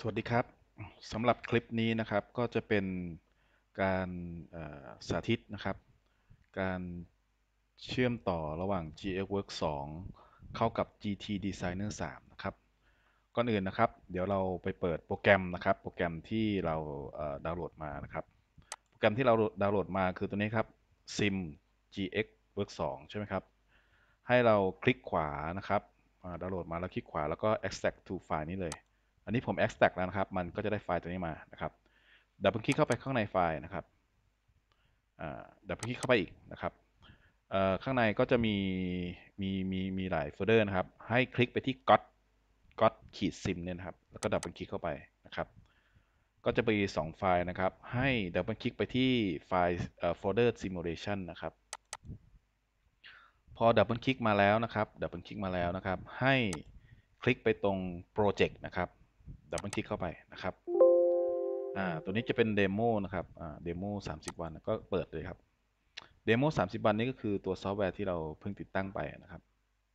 สวัสดีครับสำหรับคลิปนี้นะครับก็จะเป็นการสาธิตนะครับการเชื่อมต่อระหว่าง GXWorks 2เข้ากับ GT Designer 3นะครับก่อนอื่นนะครับเดี๋ยวเราไปเปิดโปรแกรมนะครับโปรแกรมที่เราดาวน์โหลดมานะครับโปรแกรมที่เราดาวน์โหลดมาคือตัวนี้ครับ Sim GXWorks 2ใช่ไหมครับให้เราคลิกขวานะครับดาวน์โหลดมาแล้วคลิกขวาแล้วก็ extract to ไฟล์นี้เลย อันนี้ผม extract แล้วนะครับ มันก็จะได้ไฟล์ตัวนี้มานะครับดับเบิลคลิกเข้าไปข้างในไฟล์นะครับดับเบิลคลิกเข้าไปอีกนะครับข้างในก็จะมีหลายโฟลเดอร์นะครับ ให้คลิกไปที่ got ขีด sim เนี่ยนะครับ แล้วก็ดับเบิลคลิกเข้าไปนะครับ ก็จะมี2ไฟล์นะครับ ให้ดับเบิลคลิกไปที่ไฟล์โฟลเดอร์ simulation นะครับพอดับเบิลคลิกมาแล้วนะครับดับเบิลคลิกมาแล้วนะครับให้คลิกไปตรงโปรเจกต์นะครับดับเบิลคลิกเข้าไปนะครับตัวนี้จะเป็นเดโมนะครับเดโม30 วันก็เปิดเลยครับเดโม30 วันนี้ก็คือตัวซอฟต์แวร์ที่เราเพิ่งติดตั้งไปนะครับ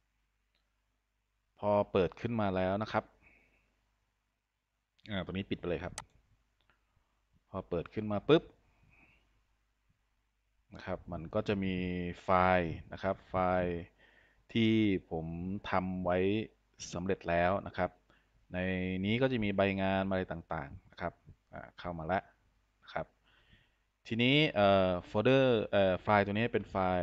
พอเปิดขึ้นมาแล้วนะครับตัวนี้ปิดไปเลยครับพอเปิดขึ้นมาปุ๊บนะครับมันก็จะมีไฟล์นะครับไฟล์ที่ผมทำไว้สำเร็จแล้วนะครับในนี้ก็จะมีใบงานอะไรต่างๆนะครับเข้ามาแล้วนะครับทีนี้โฟลเดอร์ไฟล์ตัวนี้เป็นไฟล์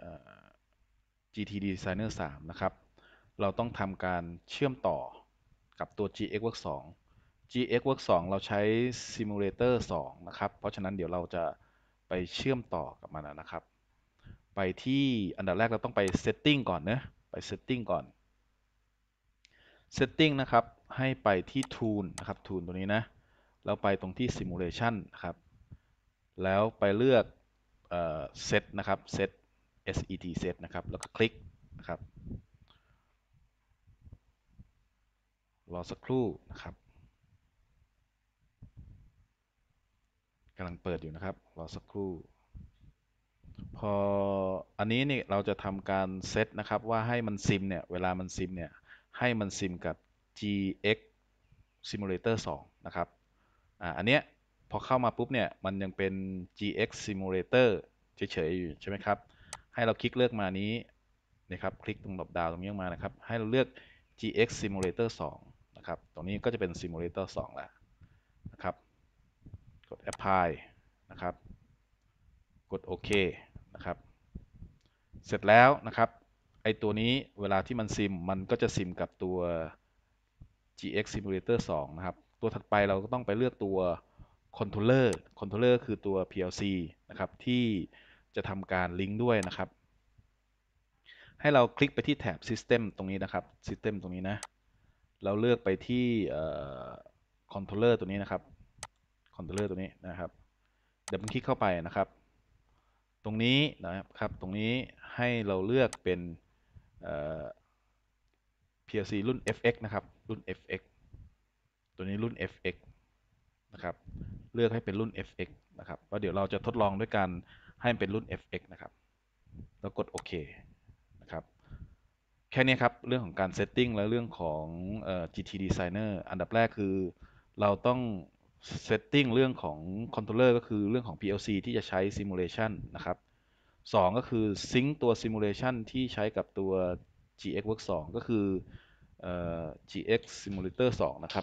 GT Designer 3นะครับเราต้องทำการเชื่อมต่อกับตัว GXWorks 2 GXWorks 2เราใช้ Simulator 2นะครับเพราะฉะนั้นเดี๋ยวเราจะไปเชื่อมต่อกับมันนะครับไปที่อันดับแรกเราต้องไป Setting ก่อนนะไป Setting ก่อน Setting นะครับให้ไปที่ Tool นะครับ Tool ตัวนี้นะแล้วไปตรงที่ Simulation นะครับแล้วไปเลือกSet นะครับ Set Set นะครับแล้วก็คลิกนะครับรอสักครู่นะครับกำลังเปิดอยู่นะครับรอสักครู่พออันนี้นี่เราจะทำการเซตนะครับว่าให้มันซิมเนี่ยเวลามันซิมเนี่ยให้มันซิมกับ GX Simulator 2นะครับอันเนี้ยพอเข้ามาปุ๊บเนี่ยมันยังเป็น GX Simulator เฉยๆอยู่ใช่ไหมครับให้เราคลิกเลือกมานี้นะครับคลิกตรงดรอปดาวน์ตรงนี้มานะครับให้เราเลือก GX Simulator 2นะครับตรงนี้ก็จะเป็น Simulator 2แล้วนะครับกด Apply นะครับกดโอเคนะครับเสร็จแล้วนะครับไอตัวนี้เวลาที่มันซิมมันก็จะซิมกับตัว GX Simulator 2นะครับตัวถัดไปเราก็ต้องไปเลือกตัว controller คือตัว PLC นะครับที่จะทำการลิงก์ด้วยนะครับให้เราคลิกไปที่แถบ System ตรงนี้นะครับ System ตรงนี้นะเราเลือกไปที่controller ตัวนี้นะครับ controller ตัวนี้นะครับเดี๋ยวผมคลิกเข้าไปนะครับตรงนี้นะครับตรงนี้ให้เราเลือกเป็น PLC รุ่น FX นะครับรุ่น FX ตัวนี้รุ่น FX นะครับเลือกให้เป็นรุ่น FX นะครับแล้วเดี๋ยวเราจะทดลองด้วยการให้มันเป็นรุ่น FX นะครับแล้วกดโอเคนะครับแค่นี้ครับเรื่องของการเซตติ้งและเรื่องของGT Designer อันดับแรกคือเราต้องเซตติ้งเรื่องของคอนโทรลเลอร์ก็คือเรื่องของ PLC ที่จะใช้ Simulation นะครับสองก็คือซิงค์ตัว Simulation ที่ใช้กับตัว GXWorks 2ก็คือGX Simulator 2นะครับ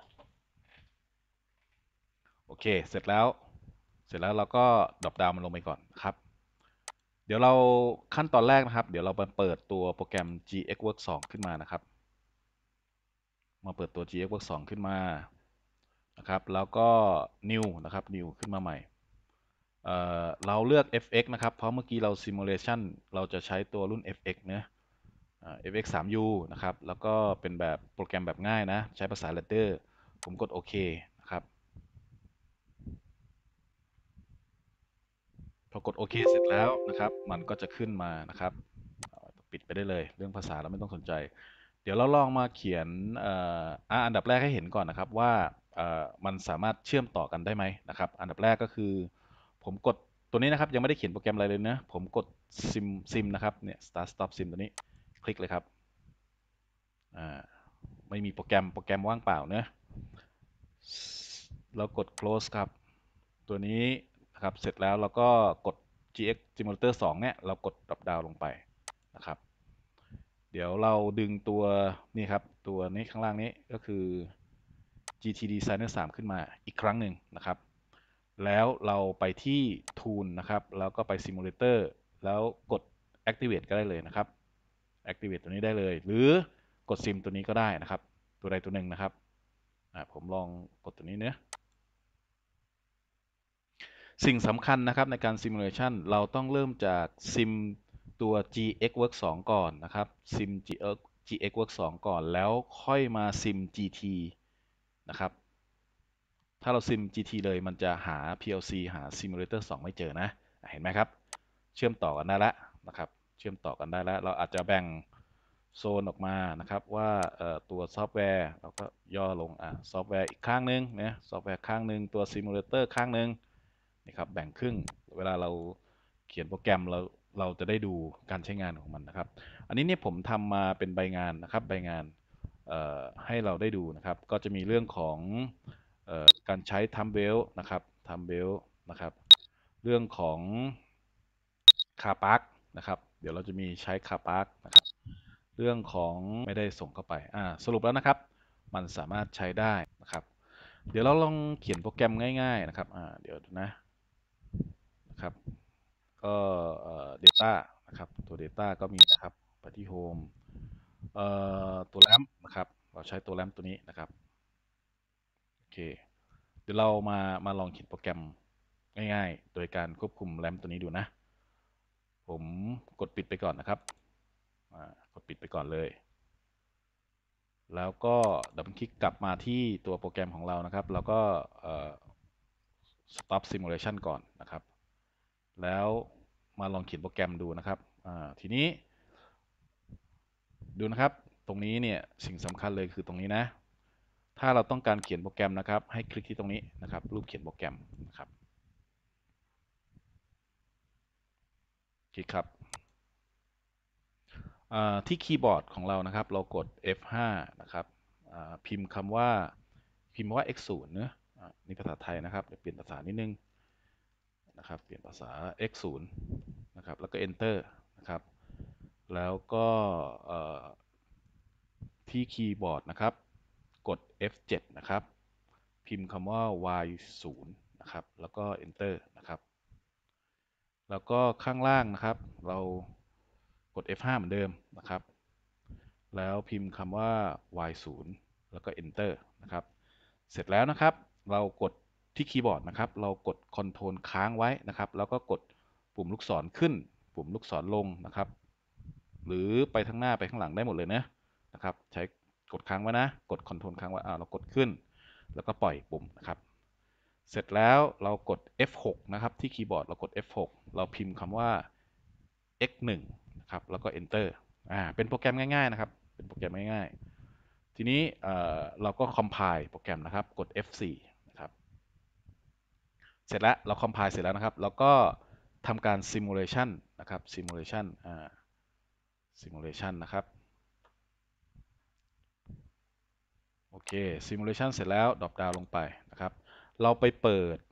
โอเคเสร็จแล้วเราก็ดรอปดาวน์มันลงไปก่อนครับเดี๋ยวเราขั้นตอนแรกนะครับเดี๋ยวเราไปเปิดตัวโปรแกรม GXWorks 2ขึ้นมานะครับมาเปิดตัว GXWorks 2ขึ้นมานะครับแล้วก็ New นะครับ New ขึ้นมาใหม่เราเลือก FX นะครับเพราะเมื่อกี้เรา Simulation เราจะใช้ตัวรุ่น FX เนะFX 3U นะครับแล้วก็เป็นแบบโปรแกรมแบบง่ายนะใช้ภาษา Ladder ผมกดโอเคนะครับพอกดโอเคเสร็จแล้วนะครับมันก็จะขึ้นมานะครับปิดไปได้เลยเรื่องภาษาเราไม่ต้องสนใจเดี๋ยวเราลองมาเขียนอันดับแรกให้เห็นก่อนนะครับว่ามันสามารถเชื่อมต่อกันได้ไหมนะครับอันดับแรกก็คือผมกดตัวนี้นะครับยังไม่ได้เขียนโปรแกรมอะไรเลยนะผมกดซิมนะครับเนี่ย start stop sim ตัวนี้คลิกเลยครับอ่าไม่มีโปรแกรมว่างเปล่าเนะเรากด close ครับตัวนี้นะครับเสร็จแล้วเราก็กด GX Simulator 2เนี่ยเรากด drop down ลงไปนะครับเดี๋ยวเราดึงตัวนี่ครับตัวนี้ข้างล่างนี้ก็คือ GT Designer 3 ขึ้นมาอีกครั้งหนึ่งนะครับแล้วเราไปที่ Tool นะครับแล้วก็ไป Simulator แล้วกด Activate ก็ได้เลยนะครับ Activate ตัวนี้ได้เลยหรือกด Sim ตัวนี้ก็ได้นะครับตัวใดตัวหนึ่งนะครับผมลองกดตัวนี้เนะสิ่งสำคัญนะครับในการ Simulation เราต้องเริ่มจาก Sim ตัว GXWorks 2 ก่อนนะครับ Sim GXWorks 2 ก่อนแล้วค่อยมา Sim GT นะครับถ้าเรา Sim GT เลยมันจะหา PLC หา Simulator 2 ไม่เจอนะเห็นไหมครับเชื่อมต่อกันได้แล้วนะครับเชื่อมต่อกันได้แล้วเราอาจจะแบ่งโซนออกมานะครับว่าตัวซอฟต์แวร์เราก็ย่อลงซอฟต์แวร์อีกข้างนึงนะซอฟต์แวร์ข้างนึงตัว Simulator ข้างนึงนี่ครับแบ่งครึ่งเวลาเราเขียนโปรแกรมเราจะได้ดูการใช้งานของมันนะครับอันนี้เนี่ยผมทำมาเป็นใบงานนะครับใบงานให้เราได้ดูนะครับก็จะมีเรื่องของการใช้ทัมเบลนะครับทัมเบลนะครับเรื่องของคาปาร์กนะครับเดี๋ยวเราจะมีใช้คาปาร์กนะครับเรื่องของไม่ได้ส่งเข้าไปสรุปแล้วนะครับมันสามารถใช้ได้นะครับเดี๋ยวเราลองเขียนโปรแกรมง่ายๆนะครับเดี๋ยวนะครับก็data นะครับตัว data ก็มีนะครับไปที่ home ตัวแรมนะครับเราใช้ตัวแรมตัวนี้นะครับโอเคเดี๋ยวเรามาลองเขียนโปรแกรมง่ายๆโดยการควบคุมแรมตัวนี้ดูนะผมกดปิดไปก่อนนะครับกดปิดไปก่อนเลยแล้วก็ดับเบิลคลิกกลับมาที่ตัวโปรแกรมของเรานะครับแล้วก็stop simulation ก่อนนะครับแล้วมาลองเขียนโปรแกรมดูนะครับทีนี้ดูนะครับตรงนี้เนี่ยสิ่งสำคัญเลยคือตรงนี้นะถ้าเราต้องการเขียนโปรแกรมนะครับให้คลิกที่ตรงนี้นะครับรูปเขียนโปรแกรมนะครับคลิกครับที่คีย์บอร์ดของเรานะครับเรากด F5 นะครับพิมพ์คำว่าX0 เนอะนี่ภาษาไทยนะครับเดี๋ยวเปลี่ยนภาษานิดนึงนะครับเปลี่ยนภาษา X0 นะครับแล้วก็ Enter นะครับแล้วก็ที่คีย์บอร์ดนะครับกด F7 นะครับพิมพ์คำว่า Y0 นะครับแล้วก็ Enter นะครับแล้วก็ข้างล่างนะครับเรากด F5 เหมือนเดิมนะครับแล้วพิมพ์คำว่า Y0 แล้วก็ Enter นะครับเสร็จแล้วนะครับเรากดที่คีย์บอร์ดนะครับเรากด Ctrl ค้างไว้นะครับแล้วก็กดปุ่มลูกศรขึ้นปุ่มลูกศรลงนะครับหรือไปข้างหน้าไปข้างหลังได้หมดเลยนะครับใช้กดค้างไว้นะกด Ctrl ค้างไว้เรากดขึ้นแล้วก็ปล่อยปุ่มนะครับเสร็จแล้วเรากด F6 นะครับที่คีย์บอร์ดเรากด F6 เราพิมพ์คำว่า X1 นะครับแล้วก็ Enter เป็นโปรแกรมง่ายๆนะครับเป็นโปรแกรมง่ายๆทีนี้เราก็ compile โปรแกรมนะครับกด F4 นะครับเสร็จแล้วเรา compile เสร็จแล้วนะครับแล้วก็ทำการ simulation นะครับ simulation นะครับโอเค simulation เสร็จแล้ว drop down ลงไปนะครับเราไปเปิด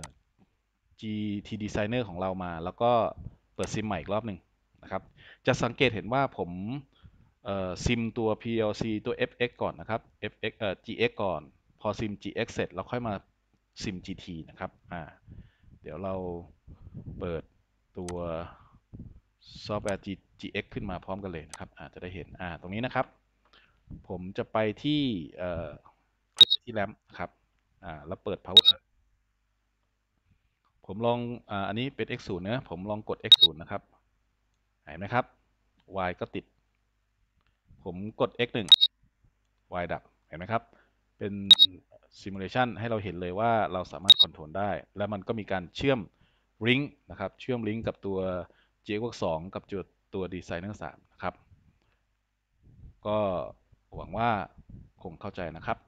GT Designer ของเรามาแล้วก็เปิดซิมใหม่อีกรอบหนึ่งนะครับจะสังเกตเห็นว่าผมซิมตัว PLC ตัว FX ก่อนนะครับ FX GX ก่อนพอซิม GX เสร็จเราค่อยมาซิม GT นะครับเดี๋ยวเราเปิดตัวซอฟต์แวร์ GX ขึ้นมาพร้อมกันเลยนะครับจะได้เห็นตรงนี้นะครับผมจะไปที่คลิกที่แรมครับแล้วเปิด power ผมลองอันนี้เป็น x 0นะผมลองกด x 0นะครับเห็นไหมครับ y ก็ติดผมกด x 1 y ดับเห็นไหมครับเป็น simulation ให้เราเห็นเลยว่าเราสามารถคอนโทรลได้และมันก็มีการเชื่อมลิงก์นะครับเชื่อมลิงก์กับตัว GXWorks 2กับตัว Designer 3นะครับก็หวังว่าคงเข้าใจนะครับ